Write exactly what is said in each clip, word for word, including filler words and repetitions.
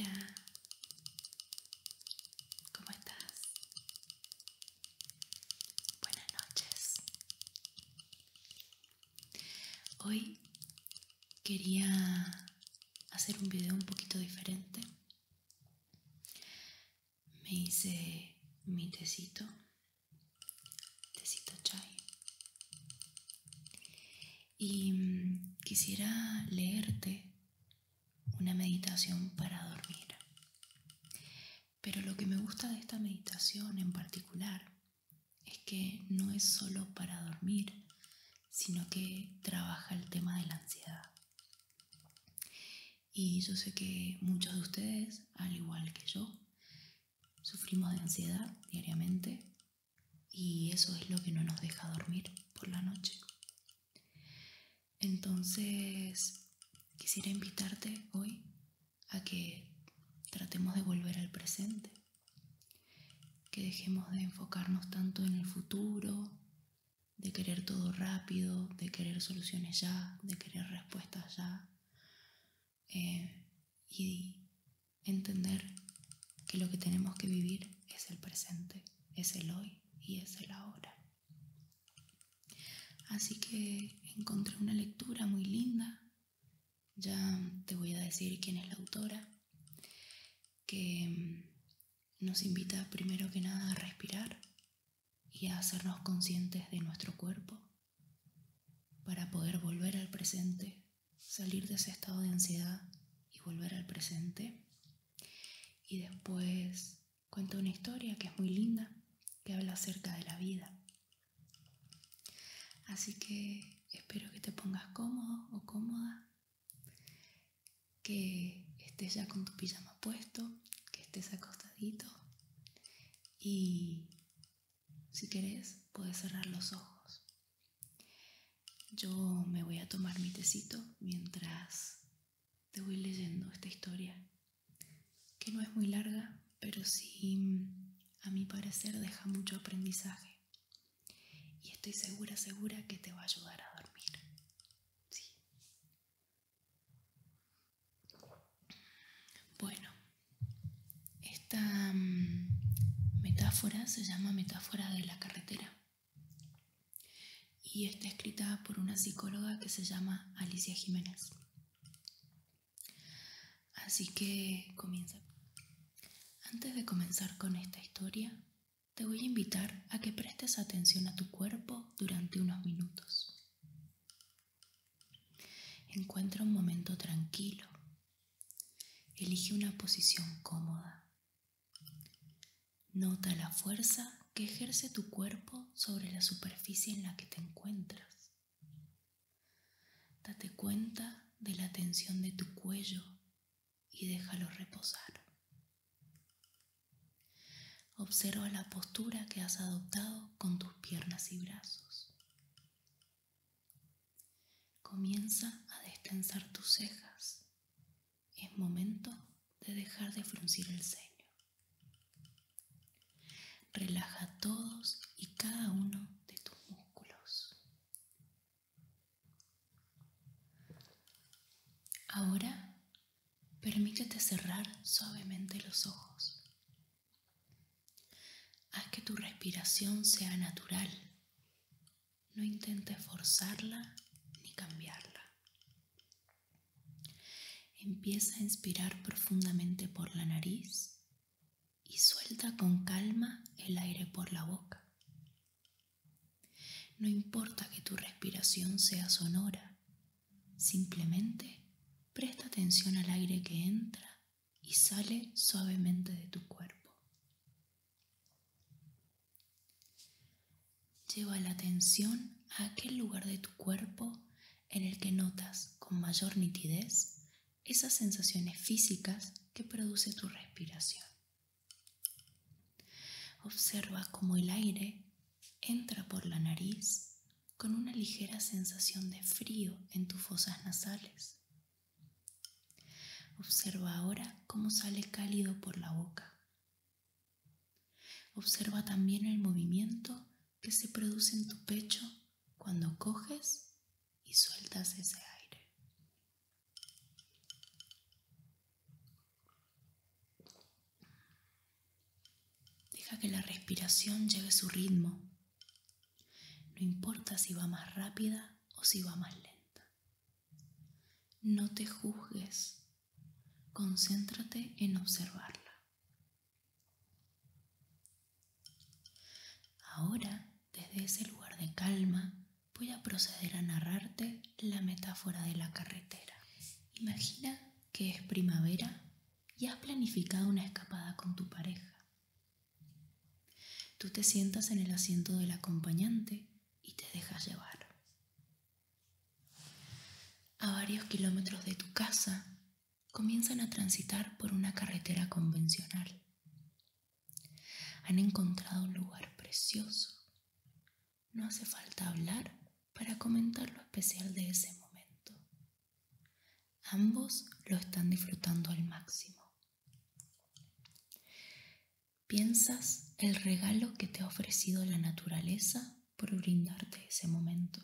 Hola, ¿cómo estás? Buenas noches. Hoy quería hacer un video un poquito diferente. Me hice mi tecito, tecito chai. Y mm, quisiera leerte una meditación para dormir. Pero lo que me gusta de esta meditación en particular es que no es solo para dormir, sino que trabaja el tema de la ansiedad. Y yo sé que muchos de ustedes, al igual que yo, sufrimos de ansiedad diariamente y eso es lo que no nos deja dormir por la noche. Entonces, quisiera invitarte hoy a que tratemos de volver al presente, que dejemos de enfocarnos tanto en el futuro, de querer todo rápido, de querer soluciones ya, de querer respuestas ya, eh, y entender que lo que tenemos que vivir es el presente, es el hoy y es el ahora. Así que encontré una lectura muy linda, ya te voy a decir quién es la autora, que nos invita primero que nada a respirar y a hacernos conscientes de nuestro cuerpo para poder volver al presente, salir de ese estado de ansiedad y volver al presente. Y después cuenta una historia que es muy linda, que habla acerca de la vida. Así que espero que te pongas cómodo o cómoda, que estés ya con tu pijama puesto, que estés acostadito y si querés puedes cerrar los ojos. Yo me voy a tomar mi tecito mientras te voy leyendo esta historia, que no es muy larga, pero sí, a mi parecer, deja mucho aprendizaje. Y estoy segura, segura que te va a ayudar a dormir. Sí. Bueno, esta um, metáfora se llama metáfora de la carretera. Y está escrita por una psicóloga que se llama Alicia Jiménez. Así que comienza. Antes de comenzar con esta historia, te voy a invitar a que prestes atención a tu cuerpo durante unos minutos. Encuentra un momento tranquilo. Elige una posición cómoda. Nota la fuerza que ejerce tu cuerpo sobre la superficie en la que te encuentras. Date cuenta de la tensión de tu cuello y déjalo reposar. Observa la postura que has adoptado con tus piernas y brazos. Comienza a destensar tus cejas. Es momento de dejar de fruncir el ceño. Relaja todos y cada uno de tus músculos. Ahora, permítete cerrar suavemente los ojos. Haz que tu respiración sea natural. No intentes forzarla ni cambiarla. Empieza a inspirar profundamente por la nariz y suelta con calma el aire por la boca. No importa que tu respiración sea sonora, simplemente presta atención al aire que entra y sale suavemente de tu cuerpo. Lleva la atención a aquel lugar de tu cuerpo en el que notas con mayor nitidez esas sensaciones físicas que produce tu respiración. Observa cómo el aire entra por la nariz con una ligera sensación de frío en tus fosas nasales. Observa ahora cómo sale cálido por la boca. Observa también el movimiento que se produce en tu pecho cuando coges y sueltas ese aire. respiración lleve su ritmo. No importa si va más rápida o si va más lenta. No te juzgues. Concéntrate en observarla. Ahora, desde ese lugar de calma, voy a proceder a narrarte la metáfora de la carretera. Imagina que es primavera y has planificado una escapada con tu pareja. Tú te sientas en el asiento del acompañante y te dejas llevar. A varios kilómetros de tu casa, comienzan a transitar por una carretera convencional. Han encontrado un lugar precioso. No hace falta hablar para comentar lo especial de ese momento. Ambos lo están disfrutando al máximo. Piensas el regalo que te ha ofrecido la naturaleza por brindarte ese momento.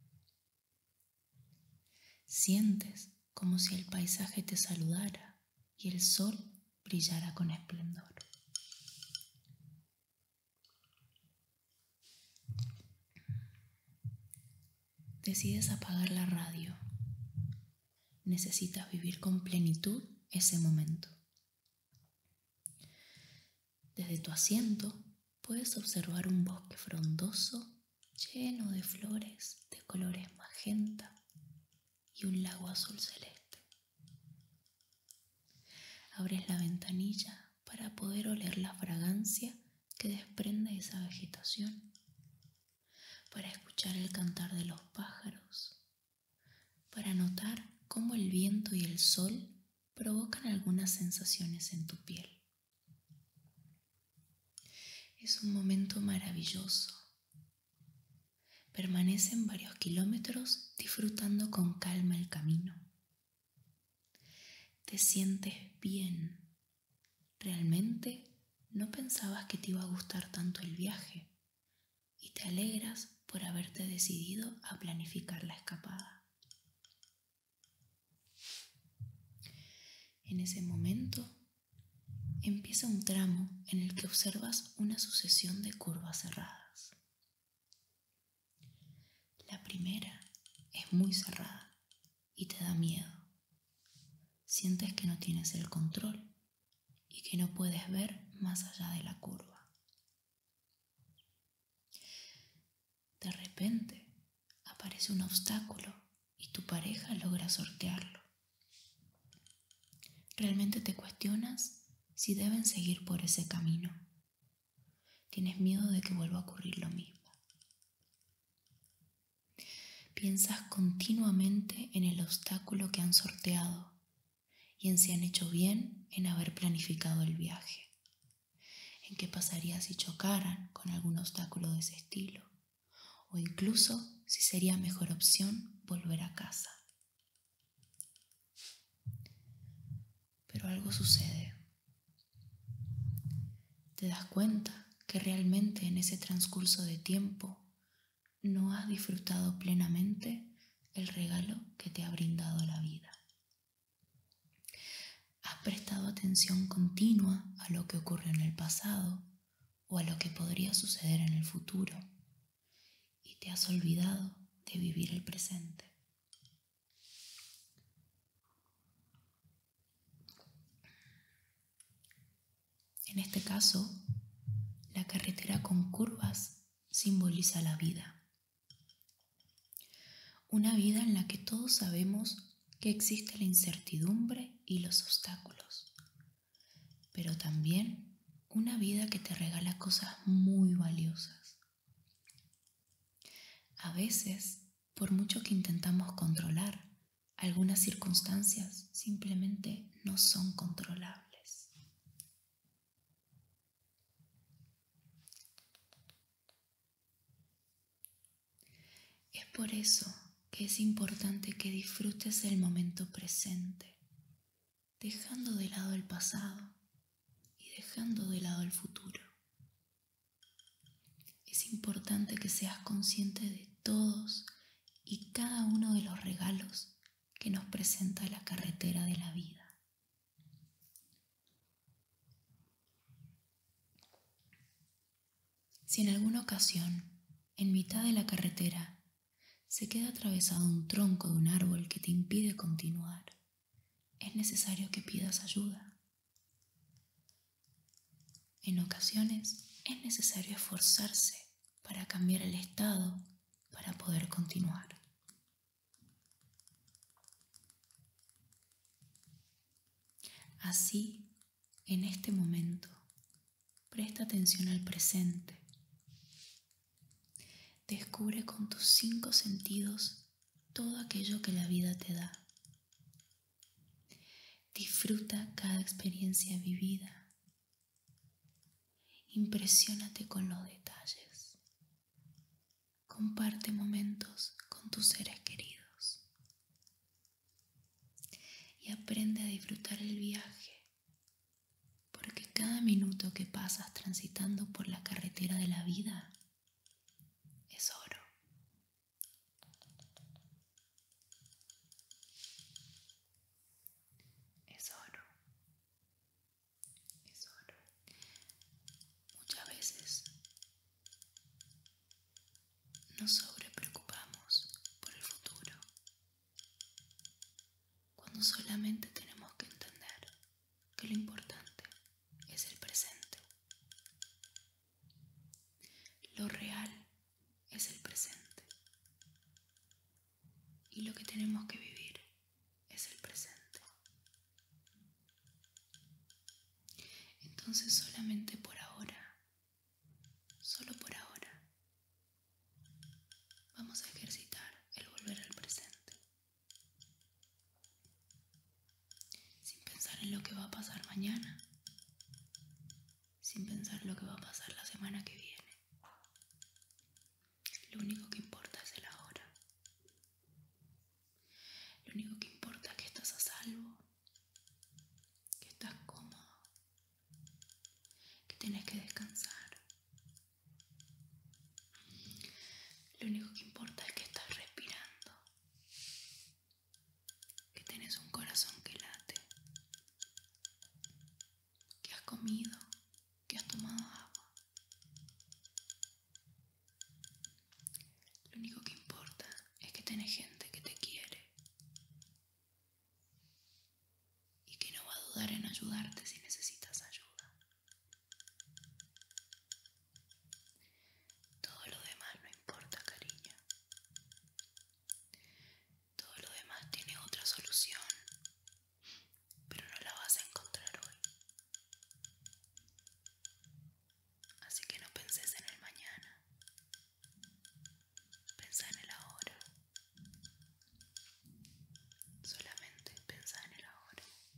Sientes como si el paisaje te saludara y el sol brillara con esplendor. Decides apagar la radio. Necesitas vivir con plenitud ese momento. Desde tu asiento puedes observar un bosque frondoso lleno de flores de colores magenta y un lago azul celeste. Abres la ventanilla para poder oler la fragancia que desprende esa vegetación, para escuchar el cantar de los pájaros, para notar cómo el viento y el sol provocan algunas sensaciones en tu piel. Es un momento maravilloso. Permanecen varios kilómetros disfrutando con calma el camino. Te sientes bien. Realmente no pensabas que te iba a gustar tanto el viaje y te alegras por haberte decidido a planificar la escapada. En ese momento empieza un tramo en el que observas una sucesión de curvas cerradas. La primera es muy cerrada y te da miedo. Sientes que no tienes el control y que no puedes ver más allá de la curva. De repente aparece un obstáculo y tu pareja logra sortearlo. Realmente te cuestionas si deben seguir por ese camino. Tienes miedo de que vuelva a ocurrir lo mismo. Piensas continuamente en el obstáculo que han sorteado y en si han hecho bien en haber planificado el viaje. En qué pasaría si chocaran con algún obstáculo de ese estilo. O incluso si sería mejor opción volver a casa. Pero algo sucede. Te das cuenta que realmente en ese transcurso de tiempo no has disfrutado plenamente el regalo que te ha brindado la vida. Has prestado atención continua a lo que ocurrió en el pasado o a lo que podría suceder en el futuro y te has olvidado de vivir el presente. En este caso, la carretera con curvas simboliza la vida. Una vida en la que todos sabemos que existe la incertidumbre y los obstáculos, pero también una vida que te regala cosas muy valiosas. A veces, por mucho que intentamos controlar, algunas circunstancias simplemente no son controlables. Es por eso que es importante que disfrutes el momento presente, dejando de lado el pasado y dejando de lado el futuro. Es importante que seas consciente de todos y cada uno de los regalos que nos presenta la carretera de la vida. Si en alguna ocasión, en mitad de la carretera, se queda atravesado un tronco de un árbol que te impide continuar, es necesario que pidas ayuda. En ocasiones es necesario esforzarse para cambiar el estado para poder continuar. Así, en este momento, presta atención al presente. Descubre con tus cinco sentidos todo aquello que la vida te da. Disfruta cada experiencia vivida. Impresiónate con los detalles. Comparte momentos con tus seres queridos. Y aprende a disfrutar el viaje, porque cada minuto que pasas transitando por la carretera de la vida es oro. Es oro. Es oro. Muchas veces nos sobrepreocupamos por el futuro, cuando solamente tenemos que entender que lo importante es el presente. Lo real es el presente. Y lo que tenemos que vivir es el presente. Entonces solamente por ahora, solo por ahora, vamos a ejercitar el volver al presente. Sin pensar en lo que va a pasar mañana, sin pensar lo que va a pasar la semana que viene. Lo único que importa es el ahora. Lo único que importa es que estás a salvo, que estás cómodo, que tienes que descansar. Lo único que importa es que estás respirando, que tienes un corazón que late, que has comido, que has tomado agua. Lo único que importa es que tenés gente que te quiere y que no va a dudar en ayudarte si necesitas ayuda. Todo lo demás no importa, cariño. Todo lo demás tiene otra solución, pero no la vas a encontrar hoy. Así que no penses en el mañana. Pensá en el ahora. Solamente pensá en el ahora.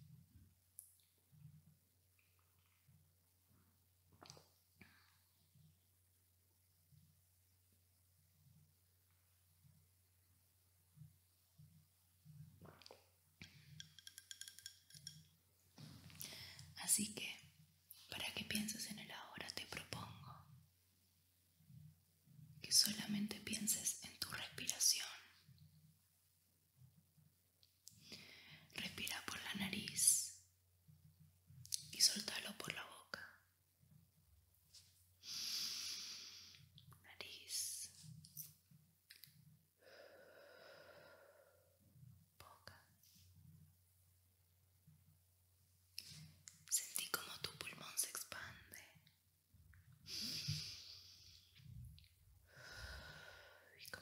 Así que, para que pienses en el ahora, te propongo que solamente pienses en tu respiración. Respira por la nariz y soltalo por la boca. Nariz, boca. Sentí como tu pulmón se expande y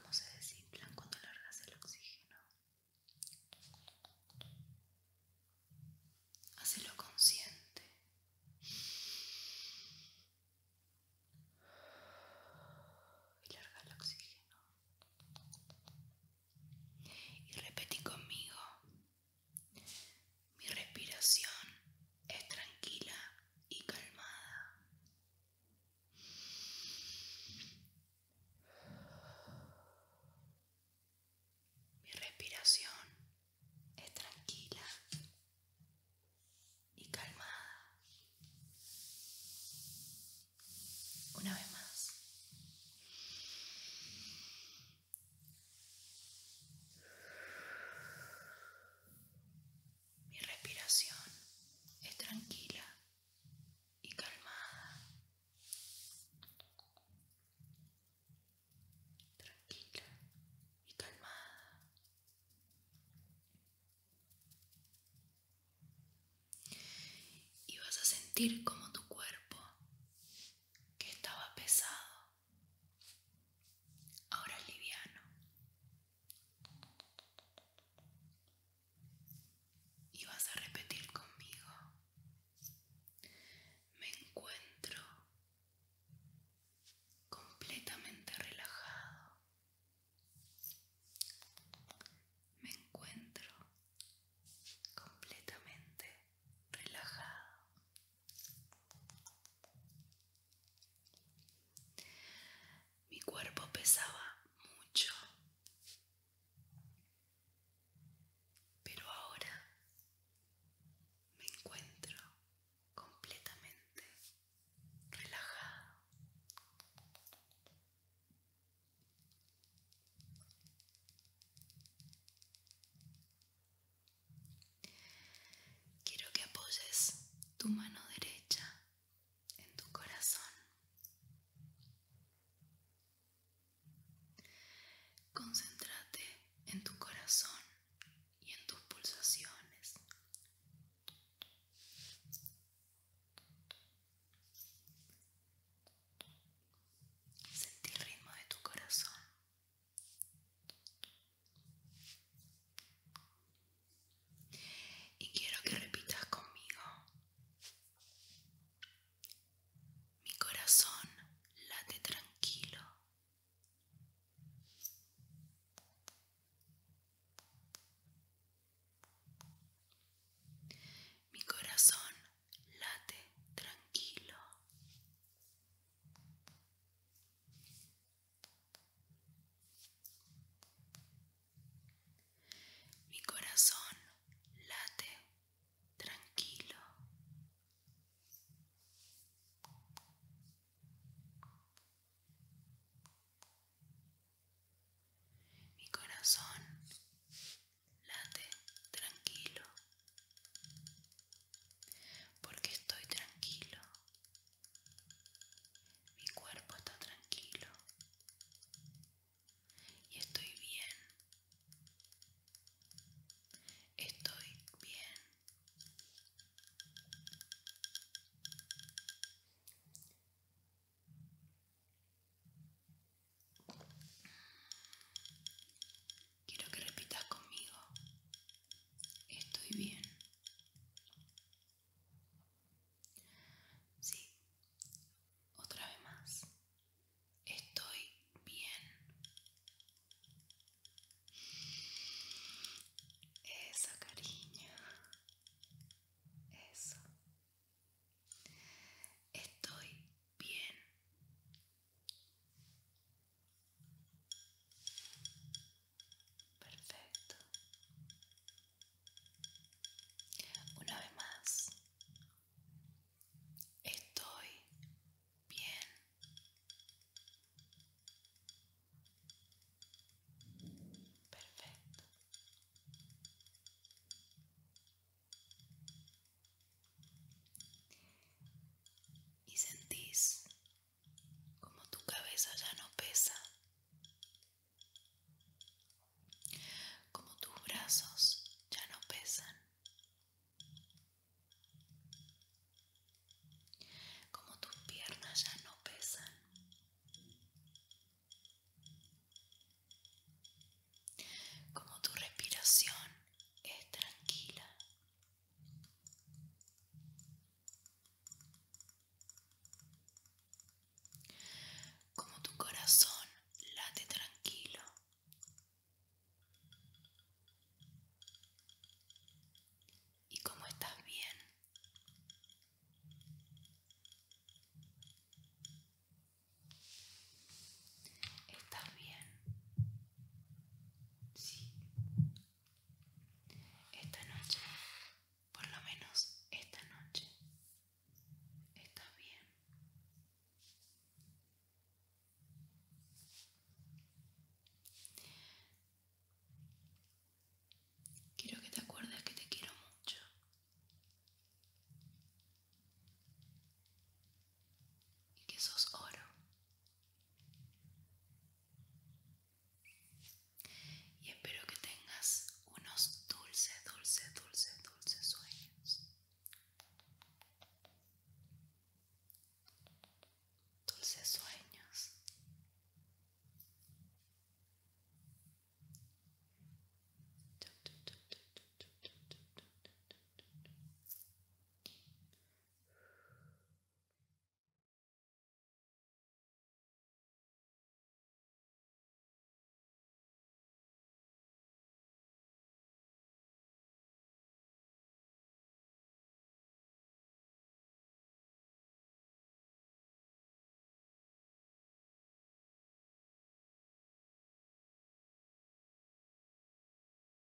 sentir como